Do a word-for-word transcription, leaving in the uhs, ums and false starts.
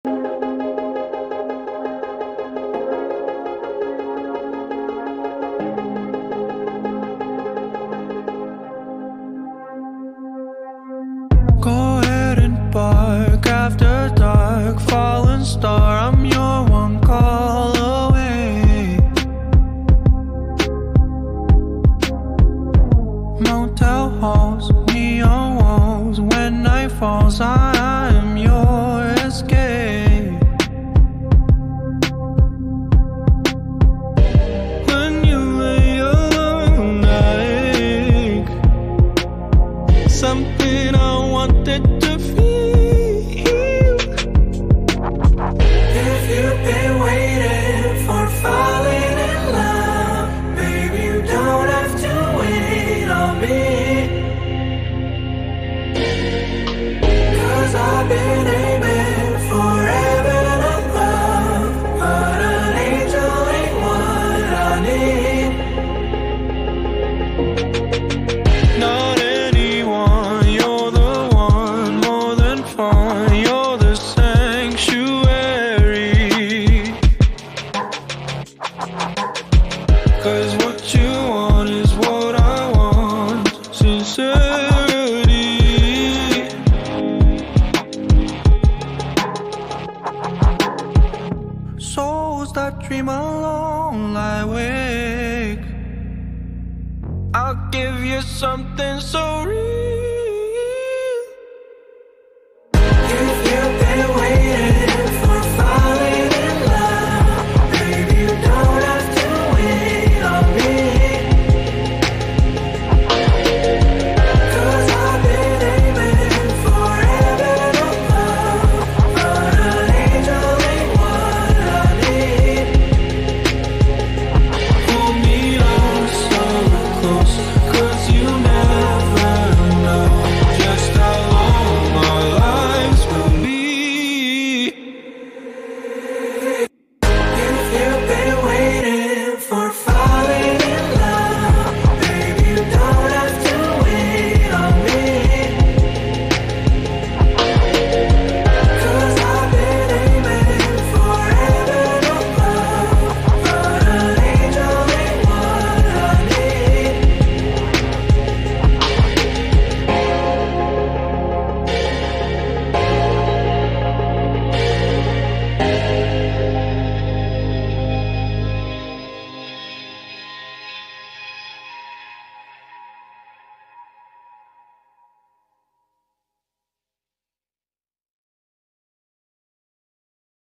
Go ahead and bark after dark, fallen star, I'm your one call away. Motel halls, neon walls, when night falls, I am your escape. When you lay alone, I ache. Something I wanted to feel. If you've been waiting for falling in love, baby, you don't have to wait on me. Cause I've been aiming for heaven above, but an angel ain't what I need. Not anyone, you're the one, more than fun, you're the sanctuary. Cause what you want is what I want, sincerity. Souls that dream alone lie awake. I'll give you something so real.